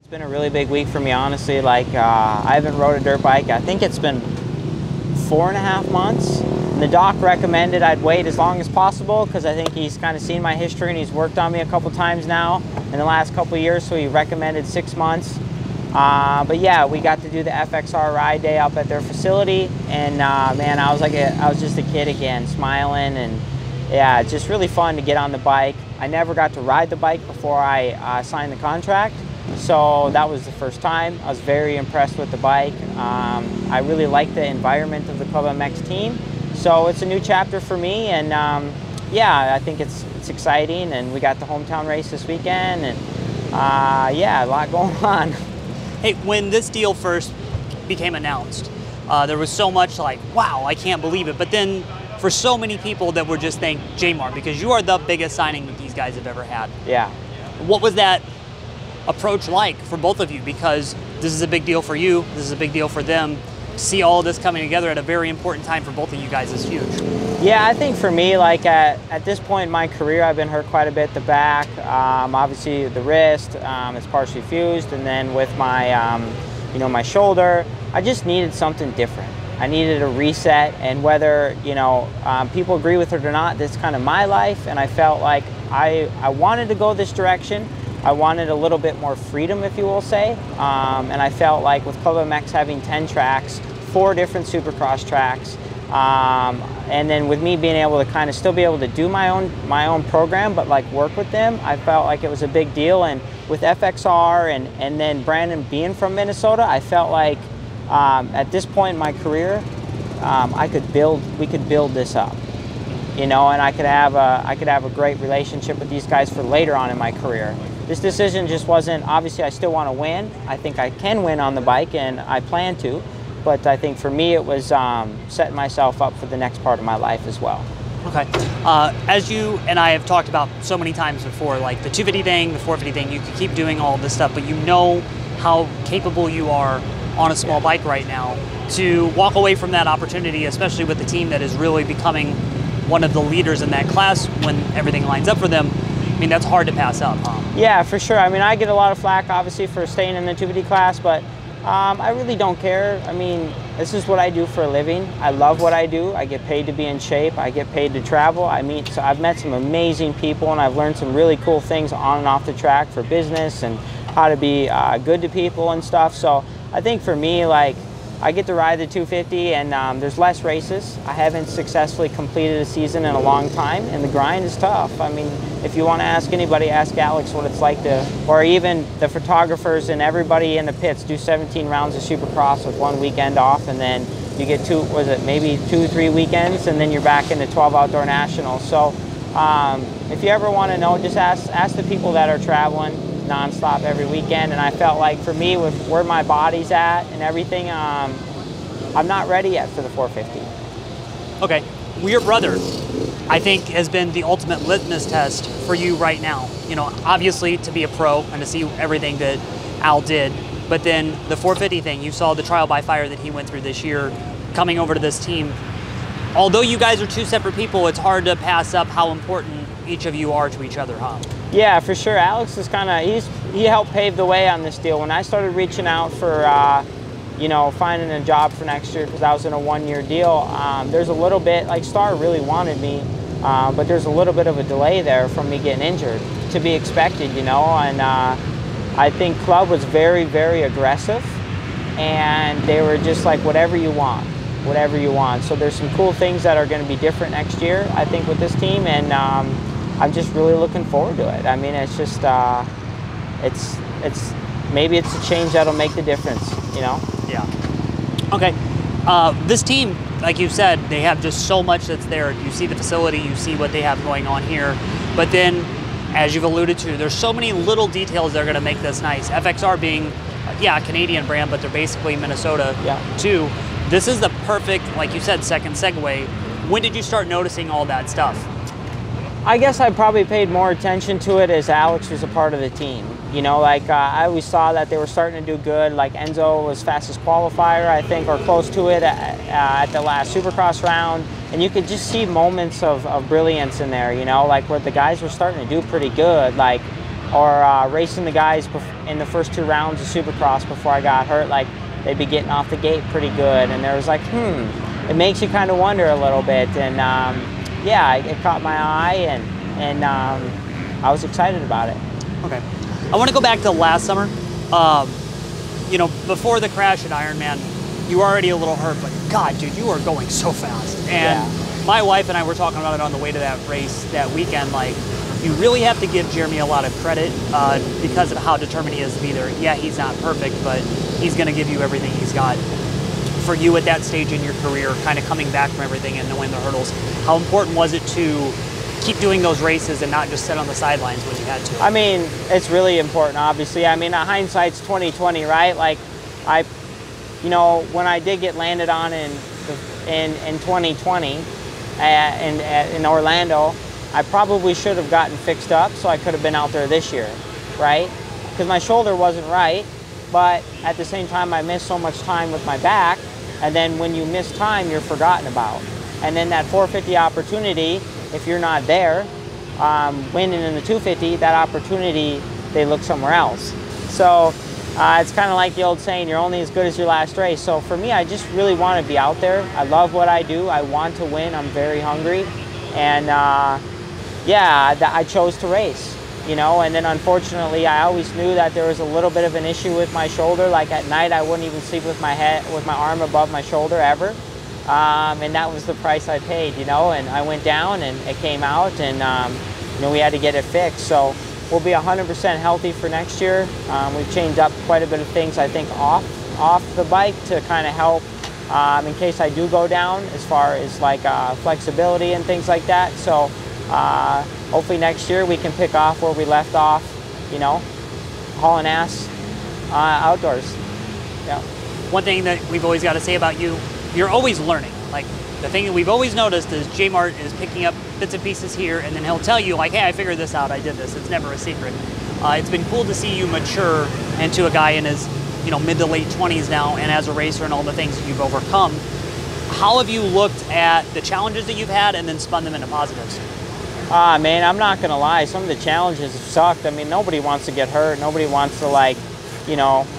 It's been a really big week for me, honestly. Like, I haven't rode a dirt bike. I think it's been 4.5 months. And the doc recommended I'd wait as long as possible because I think he's kind of seen my history and he's worked on me a couple times now in the last couple of years, so he recommended 6 months. But yeah, we got to do the FXR ride day up at their facility, and man, I was just a kid again, smiling, and yeah, it's just really fun to get on the bike. I never got to ride the bike before I signed the contract, so that was the first time. I was very impressed with the bike. I really like the environment of the Club MX team, so it's a new chapter for me, and yeah, I think it's exciting, and we got the hometown race this weekend, and yeah, a lot going on. Hey, when this deal first became announced, there was so much like, wow, I can't believe it. But then for so many people that were just thank JMart, because you are the biggest signing that these guys have ever had. Yeah. What was that approach like for both of you? Because this is a big deal for you, this is a big deal for them. See all of this coming together at a very important time for both of you guys is huge. Yeah, I think for me, like at this point in my career, I've been hurt quite a bit. The back, obviously the wrist, it's partially fused, and then with my, you know, my shoulder, I just needed something different. I needed a reset, and whether, you know, people agree with it or not, that's kind of my life, and I felt like I wanted to go this direction. I wanted a little bit more freedom, if you will say, and I felt like with Club MX having 10 tracks, 4 different Supercross tracks, and then with me being able to kind of still be able to do my own program, but like work with them, I felt like it was a big deal. And with FXR and then Brandon being from Minnesota, I felt like at this point in my career, we could build this up, you know, and I could have a great relationship with these guys for later on in my career. This decision just wasn't, obviously I still want to win. I think I can win on the bike, and I plan to. But I think for me it was setting myself up for the next part of my life as well. Okay. As you and I have talked about so many times before, like the 250 thing, the 450 thing, you can keep doing all this stuff, but you know how capable you are on a small bike right now to walk away from that opportunity, especially with the team that is really becoming one of the leaders in that class when everything lines up for them. I mean, that's hard to pass up, huh? Yeah, for sure. I mean, I get a lot of flack, obviously, for staying in the 250 class, but I really don't care. I mean, this is what I do for a living. I love what I do. I get paid to be in shape. I get paid to travel. I've met some amazing people, and I've learned some really cool things on and off the track for business and how to be good to people and stuff. So I think for me, like, I get to ride the 250, and there's less races. I haven't successfully completed a season in a long time, and the grind is tough. I mean, if you want to ask anybody, ask Alex what it's like to, or even the photographers and everybody in the pits do 17 rounds of Supercross with 1 weekend off, and then you get maybe 2-3 weekends, and then you're back into 12 outdoor nationals. So if you ever want to know, just ask the people that are traveling nonstop every weekend. And I felt like for me, with where my body's at and everything, I'm not ready yet for the 450. Okay, well, your brother, I think, has been the ultimate litmus test for you right now. You know, obviously to be a pro and to see everything that Al did, but then the 450 thing, you saw the trial by fire that he went through this year, coming over to this team. Although you guys are 2 separate people, it's hard to pass up how important each of you are to each other, huh? Yeah, for sure. Alex is he helped pave the way on this deal. When I started reaching out for, you know, finding a job for next year, because I was in a 1-year deal, there's a little bit, like Star really wanted me, but there's a little bit of a delay there from me getting injured, to be expected, you know, and I think Club was very, very aggressive, and they were just like, whatever you want. Whatever you want. So there's some cool things that are going to be different next year, I think, with this team, and I'm just really looking forward to it. I mean, it's just, maybe it's a change that'll make the difference, you know? Yeah. Okay. This team, like you said, they have just so much that's there. You see the facility, you see what they have going on here, but then, as you've alluded to, there's so many little details that are going to make this nice. FXR being, yeah, a Canadian brand, but they're basically Minnesota, too. This is the perfect, like you said, second segue. When did you start noticing all that stuff? I guess I probably paid more attention to it as Alex was a part of the team. You know, like I always saw that they were starting to do good. Like Enzo was fastest qualifier, I think, or close to it at the last Supercross round. And you could just see moments of brilliance in there, you know, like where the guys were starting to do pretty good. Like racing the guys in the first 2 rounds of Supercross before I got hurt, like they'd be getting off the gate pretty good, and there was like, it makes you kind of wonder a little bit, and yeah, it caught my eye, and I was excited about it. Okay, I want to go back to last summer. You know, before the crash at Ironman, you were already a little hurt, but God, dude, you are going so fast. And my wife and I were talking about it on the way to that race that weekend. Like, you really have to give Jeremy a lot of credit because of how determined he is to be there. Yeah, he's not perfect, but he's going to give you everything he's got. For you at that stage in your career, kind of coming back from everything and knowing the hurdles, how important was it to keep doing those races and not just sit on the sidelines when you had to? I mean, it's really important, obviously. I mean, hindsight's 20/20, right? Like, you know, when I did get landed on in 2020 in Orlando, I probably should have gotten fixed up so I could have been out there this year, right? Because my shoulder wasn't right, but at the same time, I missed so much time with my back, and then when you miss time, you're forgotten about. And then that 450 opportunity, if you're not there, winning in the 250, that opportunity, they look somewhere else. So it's kind of like the old saying, you're only as good as your last race. So for me, I just really want to be out there. I love what I do. I want to win. I'm very hungry. And yeah, I chose to race, you know, and then unfortunately, I always knew that there was a little bit of an issue with my shoulder. Like at night, I wouldn't even sleep with my arm above my shoulder ever. And that was the price I paid, you know, and I went down and it came out, and you know, we had to get it fixed. So we'll be 100% healthy for next year. We've changed up quite a bit of things, I think, off the bike to kind of help in case I do go down, as far as like flexibility and things like that. So hopefully next year we can pick off where we left off, you know, hauling ass outdoors. Yeah. One thing that we've always got to say about you, you're always learning. Like, the thing that we've always noticed is JMart is picking up bits and pieces here, and then he'll tell you, like, hey, I figured this out, I did this. It's never a secret. It's been cool to see you mature into a guy in his, you know, mid to late 20s now, and as a racer and all the things that you've overcome. How have you looked at the challenges that you've had and then spun them into positives? Man, I'm not gonna lie, some of the challenges have sucked. I mean, nobody wants to get hurt. Nobody wants to, like, you know,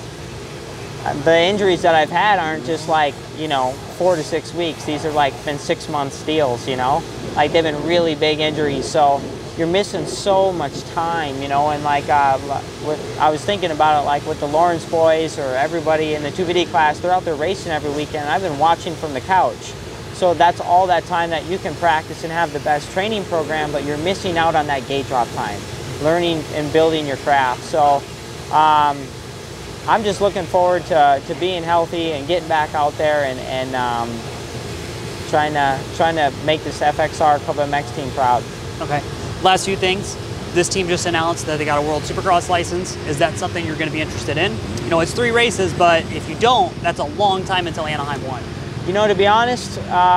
the injuries that I've had aren't just like, you know, 4 to 6 weeks. These are like been 6-month deals, you know? Like, they've been really big injuries. So you're missing so much time, you know? And like, I was thinking about it, like with the Lawrence boys or everybody in the 250 class, they're out there racing every weekend. I've been watching from the couch. So that's all that time that you can practice and have the best training program, but you're missing out on that gate drop time, learning and building your craft. So I'm just looking forward to being healthy and getting back out there and trying to make this FXR Club MX team proud. Okay. Last few things. This team just announced that they got a World Supercross license. Is that something you're going to be interested in? You know, it's 3 races, but if you don't, that's a long time until Anaheim 1. You know, to be honest,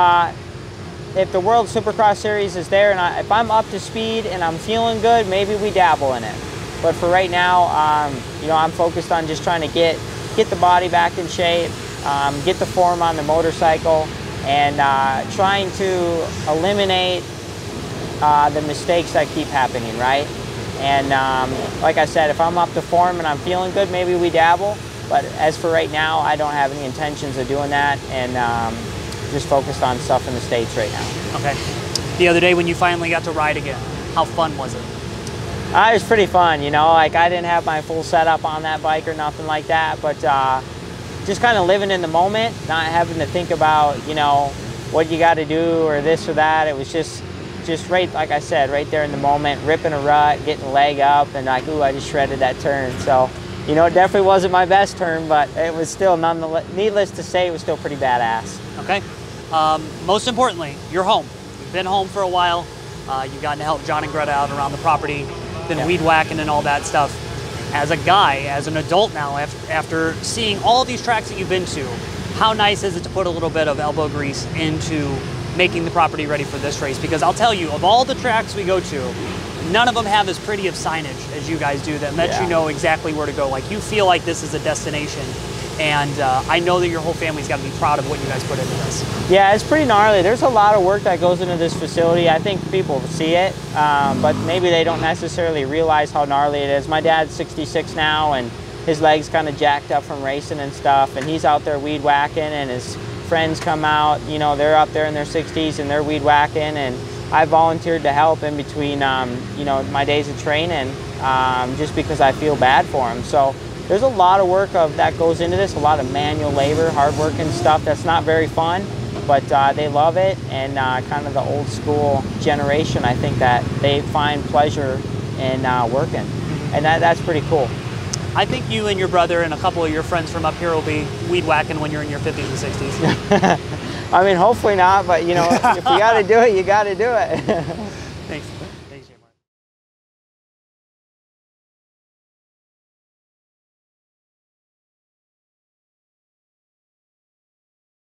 if the World Supercross Series is there and if I'm up to speed and I'm feeling good, maybe we dabble in it. But for right now, you know, I'm focused on just trying to get the body back in shape, get the form on the motorcycle, and trying to eliminate the mistakes that keep happening, right? And like I said, if I'm up to form and I'm feeling good, maybe we dabble. But as for right now, I don't have any intentions of doing that, and just focused on stuff in the States right now. Okay. The other day when you finally got to ride again, how fun was it? It was pretty fun, you know, like I didn't have my full setup on that bike or nothing like that, but just kind of living in the moment, not having to think about, you know, what you got to do or this or that. It was just right, like I said, right there in the moment, ripping a rut, getting a leg up, and like, ooh, I just shredded that turn. So, you know, it definitely wasn't my best turn, but it was still, nonetheless, needless to say, it was still pretty badass. Okay. Most importantly, you're home. You've been home for a while. You've gotten to help John and Greta out around the property, been weed whacking and all that stuff. As a guy, as an adult now, after seeing all these tracks that you've been to, how nice is it to put a little bit of elbow grease into making the property ready for this race? Because I'll tell you, of all the tracks we go to, none of them have as pretty of signage as you guys do that lets you know exactly where to go. Like, you feel like this is a destination. And I know that your whole family's got to be proud of what you guys put into this. Yeah, it's pretty gnarly. There's a lot of work that goes into this facility. I think people see it, but maybe they don't necessarily realize how gnarly it is. My dad's 66 now, and his legs kind of jacked up from racing and stuff, and he's out there weed whacking, and his friends come out, you know, they're up there in their 60s and they're weed whacking, and I volunteered to help in between, you know, my days of training, just because I feel bad for them. So there's a lot of work that goes into this, a lot of manual labor, hard work and stuff that's not very fun, but they love it, and kind of the old school generation, I think that they find pleasure in working, and that's pretty cool. I think you and your brother and a couple of your friends from up here will be weed whacking when you're in your 50s and 60s. I mean, hopefully not, but you know, if you got to do it, you got to do it.